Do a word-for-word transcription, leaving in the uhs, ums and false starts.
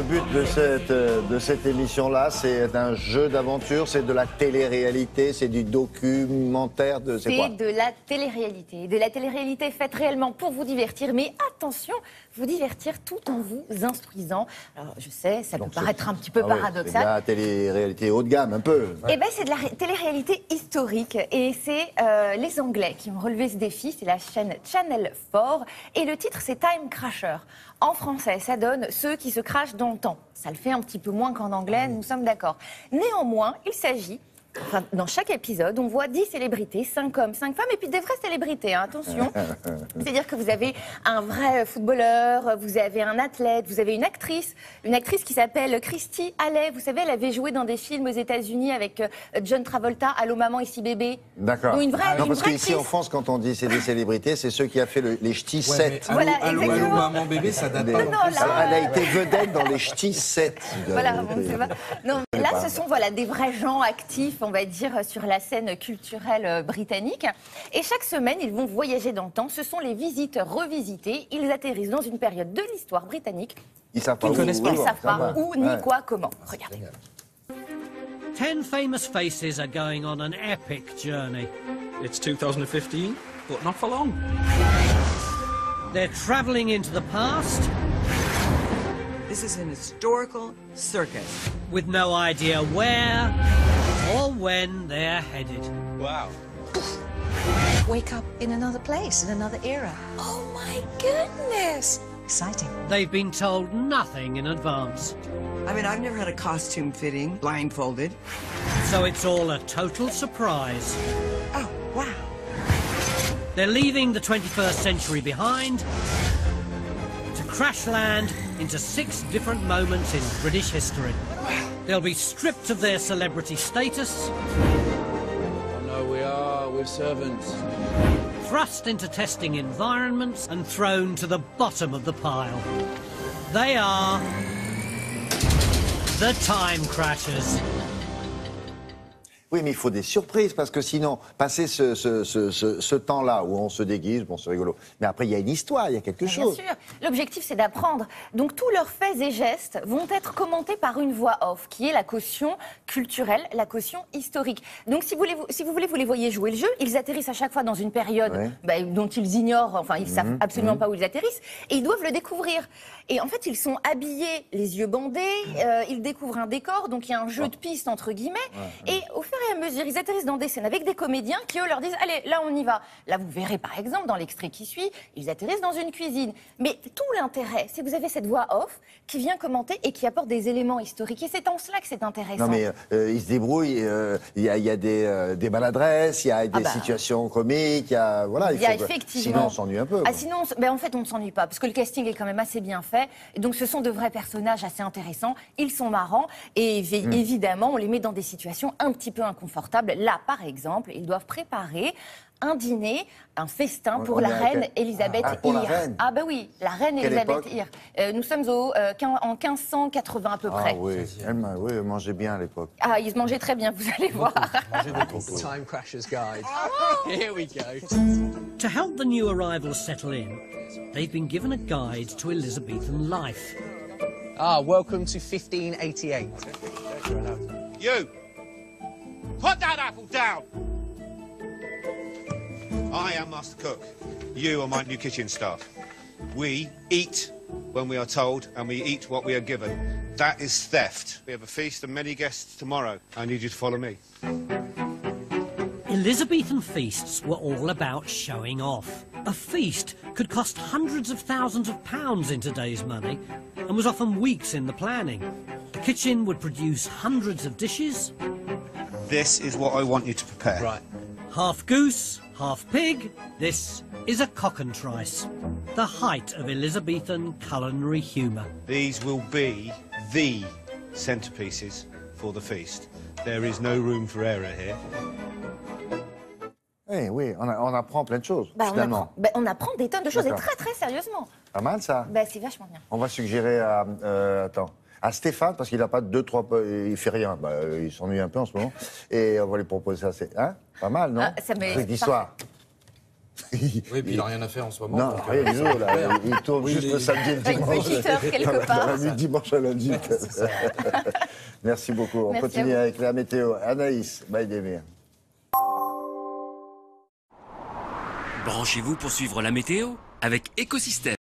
but de cette, de cette émission-là, c'est un jeu d'aventure, c'est de la télé-réalité, c'est du documentaire, de c'est quoi? C'est de la télé-réalité. De la télé-réalité faite réellement pour vous divertir, mais attention, vous divertir tout en vous instruisant. Alors, je sais, ça Donc, peut paraître un petit peu ah ouais, paradoxal. c'est de la télé-réalité haut de gamme, un peu. Eh bien, c'est de la ré- télé-réalité historique. Et c'est euh, les Anglais qui ont relevé ce défi. C'est la chaîne Channel quatre. Et le titre, c'est Time Crasher. En français, ça donne ceux qui se crachent dans le temps. Ça le fait un petit peu moins qu'en anglais, nous sommes d'accord. Néanmoins, il s'agit... Enfin, dans chaque épisode, on voit dix célébrités, cinq hommes, cinq femmes, et puis des vraies célébrités, hein, attention. C'est-à-dire que vous avez un vrai footballeur, vous avez un athlète, vous avez une actrice, une actrice qui s'appelle Christy Alley. Vous savez, elle avait joué dans des films aux États-Unis avec euh, John Travolta, Allô maman, ici bébé. D'accord. Donc, une vraie, Non, une parce vraie qu'ici actrice. en France, quand on dit c'est des célébrités, c'est ceux qui a fait le- les ch'tis sept. Voilà, allô, allô, exactement. maman, bébé, ça date Des- pas. Non, non plus, là, ça. Elle a été vedette dans les ch'tis sept. Voilà, bon, ça va. Non, mais là, ce sont voilà, des vrais gens actifs, on va dire, sur la scène culturelle euh, britannique. Et chaque semaine, ils vont voyager dans le temps. Ce sont les visiteurs revisités. Ils atterrissent dans une période de l'histoire britannique. Ils savent pas Ils où. connaissent pas. Ils ne savent Ça pas va. où, ni Ouais. quoi, comment. Regardez. Ten famous faces are going on an epic journey. It's two thousand fifteen, but not for long. They're travelling into the past This is an historical circus. with no idea where or when they're headed. Wow. Wake up in another place, in another era. Oh my goodness! Exciting. They've been told nothing in advance, I mean, I've never had a costume fitting, blindfolded. so it's all a total surprise. Oh, wow. They're leaving the twenty-first century behind to crash land into six different moments in British history. They'll be stripped of their celebrity status, Oh no, we are. We're servants. thrust into testing environments, and thrown to the bottom of the pile. They are the Time Crashers. Oui, mais il faut des surprises, parce que sinon, passer ce, ce, ce, ce, ce temps-là où on se déguise, bon, c'est rigolo. Mais après, il y a une histoire, il y a quelque Bien chose. sûr. L'objectif, c'est d'apprendre. Donc, tous leurs faits et gestes vont être commentés par une voix off, qui est la caution culturelle, la caution historique. Donc, si vous, voulez, si vous voulez, vous les voyez jouer le jeu. Ils atterrissent à chaque fois dans une période Ouais. bah, dont ils ignorent, enfin, ils ne savent Mhm, absolument mhm. pas où ils atterrissent, et ils doivent le découvrir. Et en fait, ils sont habillés, les yeux bandés, euh, ils découvrent un décor, donc il y a un jeu de piste, entre guillemets, et au fur et à mesure, ils atterrissent dans des scènes avec des comédiens qui, eux, leur disent « Allez, là, on y va ». Là, vous verrez, par exemple, dans l'extrait qui suit, ils atterrissent dans une cuisine. Mais tout l'intérêt, c'est que vous avez cette voix off qui vient commenter et qui apporte des éléments historiques. Et c'est en cela que c'est intéressant. Non, mais euh, ils se débrouillent, euh, il y a, il y a des, euh, des maladresses, il y a des bah. situations comiques, il y a... Voilà, Il y a faut que- effectivement. Sinon, on s'ennuie un peu. Ah, quoi. sinon, on s- ben, en fait, on ne s'ennuie pas, parce que le casting est quand même assez bien fait. Et donc, ce sont de vrais personnages assez intéressants. Ils sont marrants. Et évi- Hmm. évidemment, on les met dans des situations un petit peu inconfortables. Là, par exemple, ils doivent préparer un dîner, un festin On- pour on la est à reine quel- Elisabeth Ah, pour la Hire. reine. Ah, bah oui, la reine Quelle Elisabeth époque Hire. Euh, nous sommes au, euh, quin- en quinze cent quatre-vins à peu Ah près. oui, elle, ma- oui, elle mangeait bien à l'époque. Ah, ils se mangeaient très bien, vous allez voir. Time Crashers Guide. Here we go. To help the new arrivals settle in, they've been given a guide to Elizabethan life. Ah, welcome to fifteen eighty-eight. You! Put that apple down! I am Master Cook. You are my new kitchen staff. We eat when we are told, and we eat what we are given. That is theft. We have a feast and many guests tomorrow. I need you to follow me. Elizabethan feasts were all about showing off. A feast could cost hundreds of thousands of pounds in today's money and was often weeks in the planning. The kitchen would produce hundreds of dishes, This is what I want you to prepare. Right. half goose, half pig. This is a cockentrice, the height of Elizabethan culinary humour. These will be the centerpieces for the feast. There is no room for error here. Eh oui, on, a- on apprend plein de choses, Bah, on, finalement. apprend, bah, on apprend des tonnes de choses, et D'accord. très très sérieusement. Pas mal, ça. Bah, c'est vachement bien. On va suggérer à... euh, attends. À Stéphane, parce qu'il n'a pas deux, trois... Il fait rien. Bah, euh, il s'ennuie un peu en ce moment. Et on va lui proposer ça. C'est, hein, pas mal, non? Ah, ça m'est- Truc d'histoire. il- Oui, puis il n'a rien à faire en ce moment. Non, donc, rien euh, du tout, là. Il il tourne Oui, juste il le est- samedi et le Avec dimanche. petite heure quelque Dans la- part. dans la nuit de dimanche à lundi. Merci beaucoup. On Merci à continue vous. avec la météo. Anaïs Baïdemir. Branchez-vous pour suivre la météo avec Écosystème.